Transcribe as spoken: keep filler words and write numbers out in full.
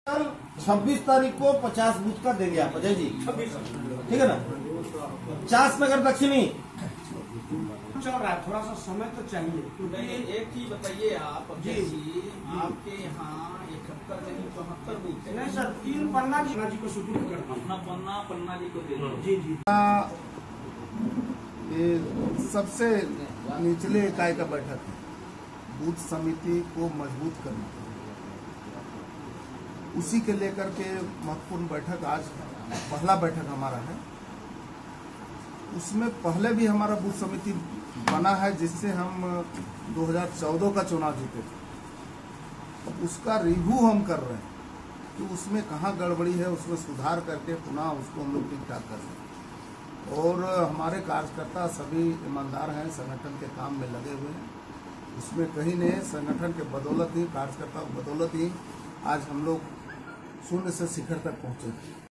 कल छब्बीस तारीख को पचास बूथ का देंगे आप अजय जी, ठीक है ना। पचास नगर दक्षिणी चल रहा है, थोड़ा सा समय तो चाहिए क्योंकि एक चीज बताइए आप जी, जी आपके यहाँ इकहत्तर नहीं चौहत्तर बूथ है। नहीं सर, तीन पन्ना जी जी को सुपुर्द करता हूँ। अपना पन्ना पन्ना जी को दे दो। जी जी ये सबसे निचले इकाई का बैठक है, बूथ समिति को मजबूत करना, उसी के लेकर के महत्वपूर्ण बैठक आज पहला बैठक हमारा है। उसमें पहले भी हमारा बूथ समिति बना है जिससे हम दो हज़ार चौदह का चुनाव जीते थे। अब उसका रिव्यू हम कर रहे हैं कि उसमें कहाँ गड़बड़ी है, उसमें सुधार करके पुनः उसको हम लोग ठीक ठाक कर सकें। और हमारे कार्यकर्ता सभी ईमानदार हैं, संगठन के काम में लगे हुए हैं, उसमें कहीं नहीं। संगठन के बदौलत ही, कार्यकर्ता की बदौलत ही आज हम लोग शून्य से शिखर तक पहुंचे।